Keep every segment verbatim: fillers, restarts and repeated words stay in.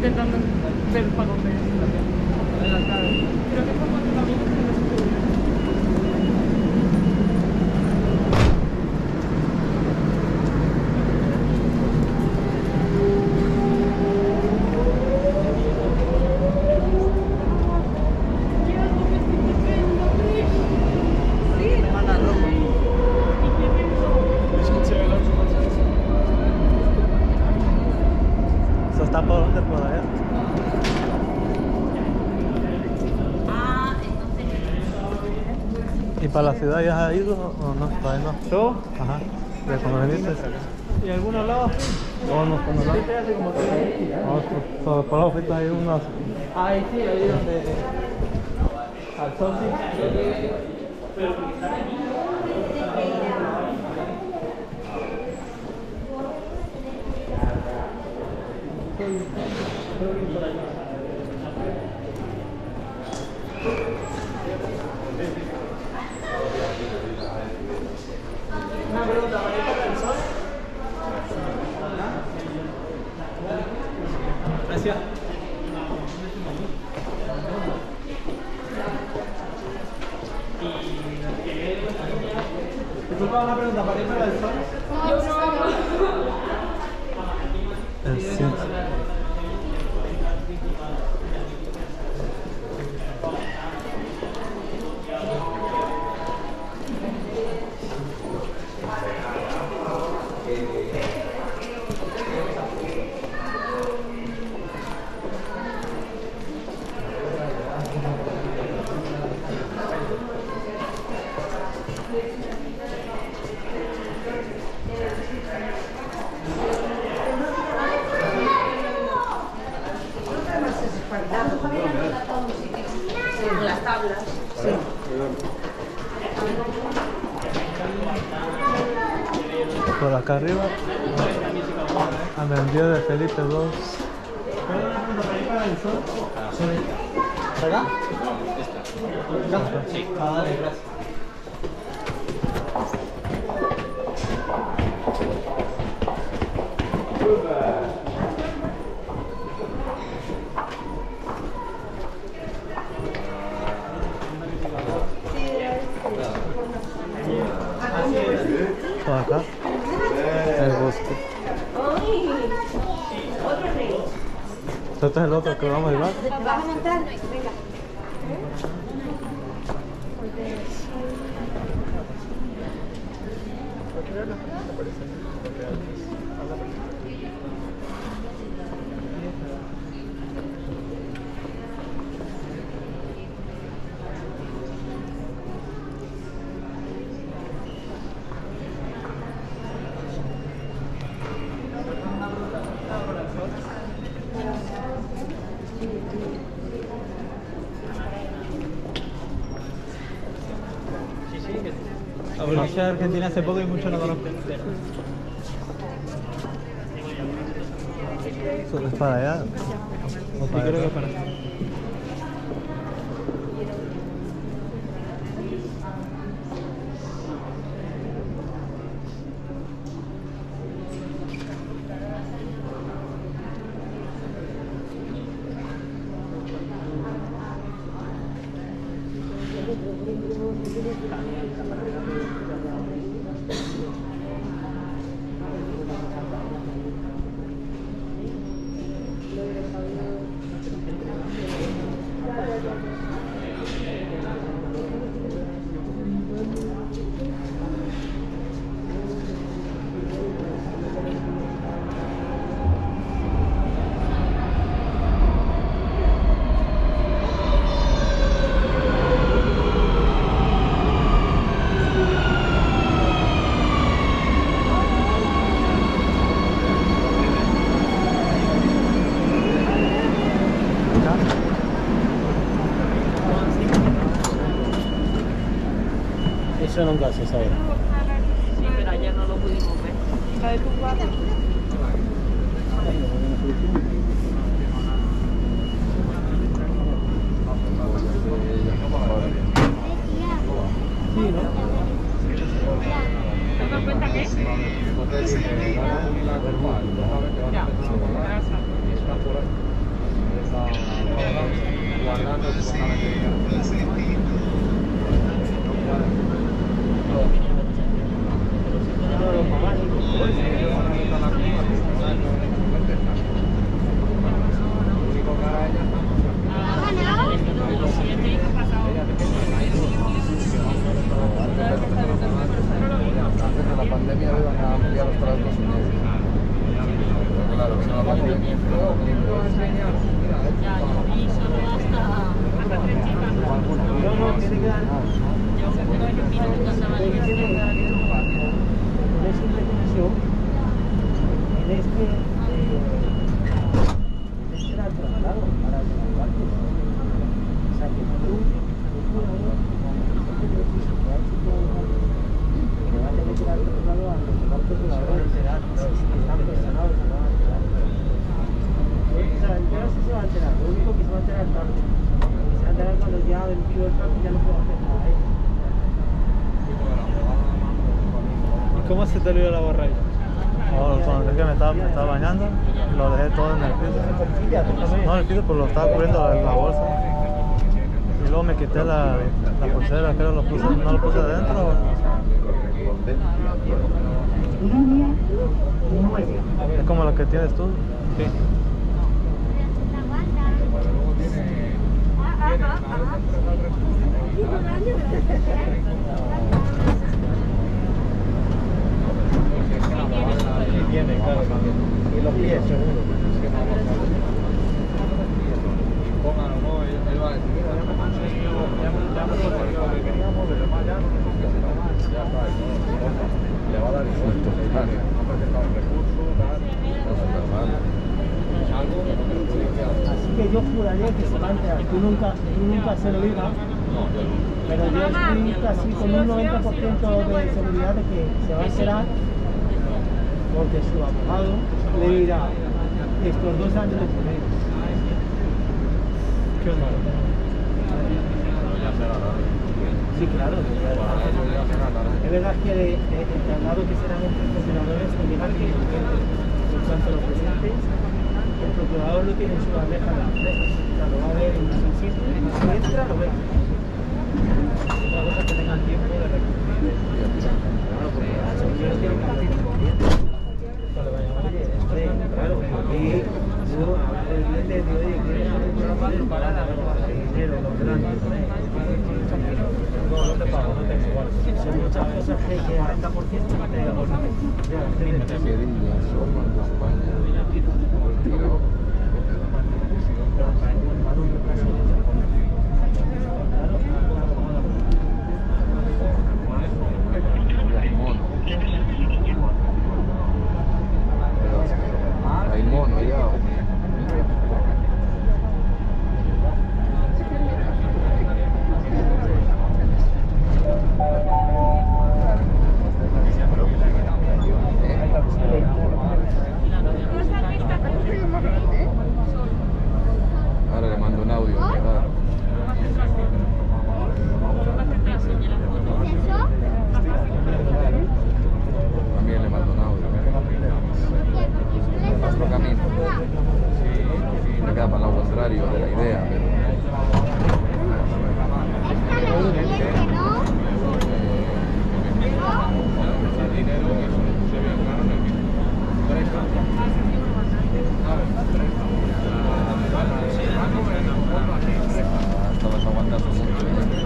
intentando ver para comer. Creo que fue cuando también se lo subió. ¿Eso está por dónde? Por allá. ¿Y para la ciudad ya has ido o no? Todavía no. ¿Tú? Ajá. ¿De cuando viniste? ¿Y algunos lados? No, no, no, no. Este hace como tres días. Otro. Sobre por la fuiste ahí unos. Ahí sí, ahí donde... Al sol sí. Una pregunta, ¿maleta del sol? Gracias. Disculpa, una pregunta, ¿para para el sol? Yo no. El cinco. Con las tablas. Por acá arriba. Al envío de Felipe dos. ¿Para el sol? ¿Para acá? No, esta. Sí. Ah, dale, gracias. Por acá. El bosque. Este es el otro que vamos a llevar. ¿Vas a montar? Venga. Aproveché de Argentina hace poco y mucho no conozco. ¿Eso es para allá? ¿O Sí, para creo que acá? es para acá. Eso nunca se sabe. Sí, pero ayer no lo pudimos ver. ¿La de tu cuadro? Sí, ¿no? ¿Te das cuenta que? Ya, gracias. Antes de la pandemia iban a ampliar los trabajos unidos. Pero claro, vino la pandemia y fue ¿Y cómo se te olvidó la borracha? Oh, cuando es que me estaba, me estaba bañando, lo dejé todo en el piso. No, en el piso, pues lo estaba cubriendo la, la bolsa. Y luego me quité la, la pulsera, creo lo puse, no lo puse adentro. Es como la que tienes tú. Sí. Tiene, claro, y los pies seguro. Pónganlo, no, él va a decir, mira, ya me manché, ya me lo que queríamos, pero más ya no ya está, le va a dar insulto, no presentado el recurso, tal, así que yo juraría que se va a enterar. Tú nunca, tú nunca se lo digas, pero yo estoy casi con un noventa por ciento de seguridad de que se va a enterar, porque su abogado le dirá estos dos años de poder. ¿Qué onda? Sí, claro. Es verdad que de, de, el traslado que serán entre procuradores tendrá que, en cuanto a los presentes, el procurador lo tiene en su bandeja de acceso. O sea, lo va a ver en su sitio, y si entra, lo ve. Otra cosa es que tengan tiempo de recurrir. Claro, porque las señoras tienen que hacer independientes. Cuando vayan, oye, este, claro, aquí yo, el cliente dice, oye, ¿quieres hacer un programa para la dinero, los grandes? No, no te pago, no tengo igual. Son muchas cosas que el cuarenta por ciento no te da por nada. Querillas, Orban de España, retiro. Hay mono ya. Ahora le mando un audio. ¿Verdad? También le mando un audio. Nuestro camino. Me queda para el lado contrario de la idea, pero... Estabas aguantando mucho.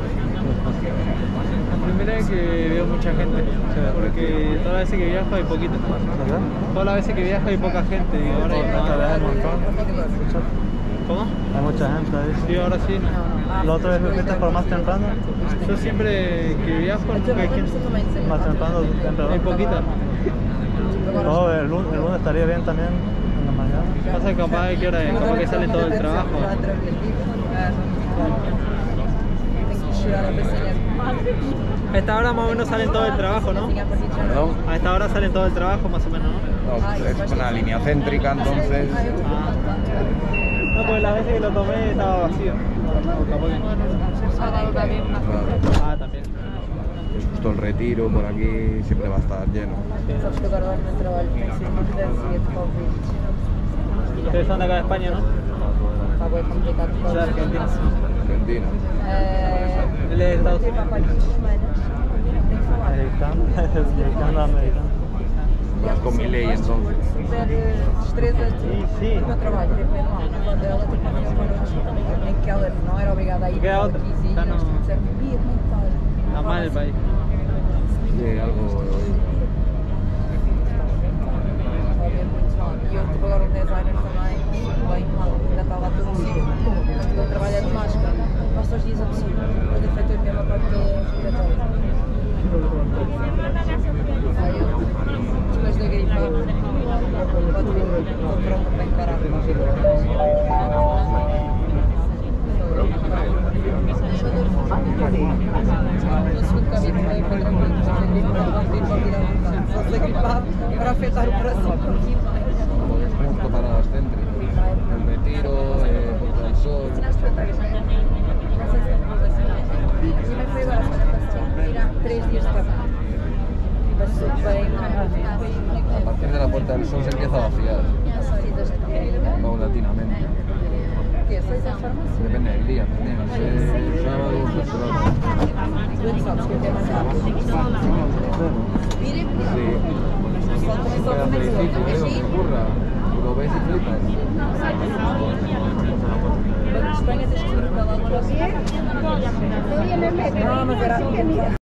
La primera vez que veo mucha gente, porque todas las veces que viajo hay poquito. ¿Verdad? Todas las veces que viajo hay poca gente y ahora Esta vez hay un hay... montón. ¿Cómo? Hay mucha gente ahí. Sí, ahora sí. La otra vez me fuiste por más temprano. Yo siempre que viajo nunca hay gente. Más temprano, temprano. Hay poquita. No, el lunes, el lunes estaría bien también en la mañana. Pasa que capaz de que hora es, capaz que sale todo el trabajo. A esta hora más o menos salen todo el trabajo, ¿no? ¿Perdón? A esta hora salen todo el trabajo más o menos, ¿no? No, es una línea céntrica, entonces... Ah. No, pues las veces que lo tomé estaba vacío. No, capaz que... Ah, también. Justo el Retiro por aquí siempre va a estar lleno. Ustedes son de acá de España, ¿no? De Argentina. Argentina. Eh, Ele é Estados teve há quase duas semanas. Tem que falar. americano, americano, americano. Vas con mi ley entonces. Super eh, destreza de Sim, sim. do meu trabalho, teve mesmo mal. Quando ela teve uma reunião connosco em que ela não era obrigada a ir Que é para outra? quinze Tá no- dias, disseram, Bia, como é que estás? Está mal el país. Sí, algo. Óbvio, muito mal. E eu tive agora um designer também, bem mal, ainda está lá todo dia. Portanto, ele trabalha de máscara, passa os dias a tossir, mas afetou mesmo a parte respiratória. Aí eu, depois da gripe, pode vir, estou pronta para encarar a no segundo cabine foi foi tranquilo, mas a gripe não vai vir para virar um bocado. Se fosse a gripado, para afetar o coração um pouquinho mais. Justo para las Centri. El retiro, eh, Puerta del Sol. Não sei se estamos vacinados. Também foi agora a semana passada. Tirar três dias de trabalho. Passou bem, A partir de la Puerta del Sol se empieza a vaciar paulatinamente. que seis à farmácia. Depende del día también. El sábado, pues se va. Tu sabes que eu quero mandar. Virem, Sí. só também só Pero al também principio, só. eh, lo que ocurra, lo ves y flipas. Banco de Espanha tens que ir para lá. Não, mas era.